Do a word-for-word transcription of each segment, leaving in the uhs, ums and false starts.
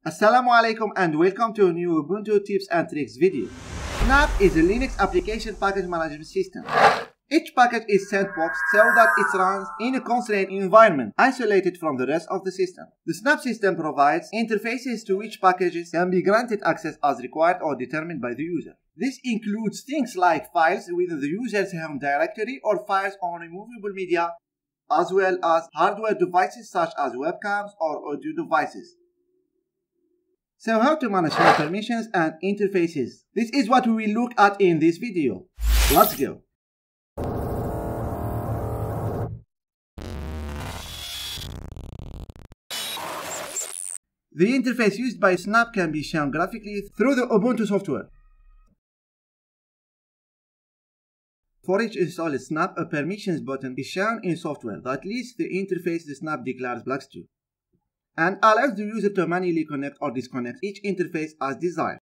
Assalamu alaikum and welcome to a new Ubuntu tips and tricks video. Snap is a Linux application package management system. Each package is sandboxed so that it runs in a constrained environment, isolated from the rest of the system. The Snap system provides interfaces to which packages can be granted access as required or determined by the user. This includes things like files within the user's home directory or files on removable media, as well as hardware devices such as webcams or audio devices. So how to manage your permissions and interfaces? This is what we will look at in this video. Let's go. The interface used by Snap can be shown graphically through the Ubuntu software. For each installed Snap, a permissions button is shown in software that lists the interface the Snap declares blocks to, and allows the user to manually connect or disconnect each interface as desired.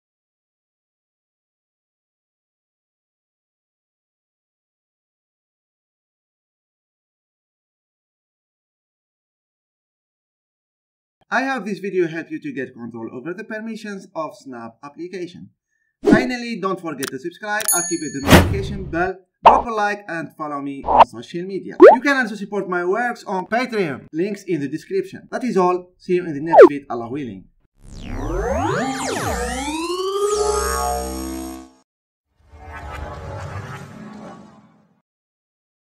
I hope this video helped you to get control over the permissions of Snap application. Finally, don't forget to subscribe, activate the notification bell, drop a like and follow me on social media. You can also support my works on Patreon, links in the description. That is all, see you in the next video, Allah willing.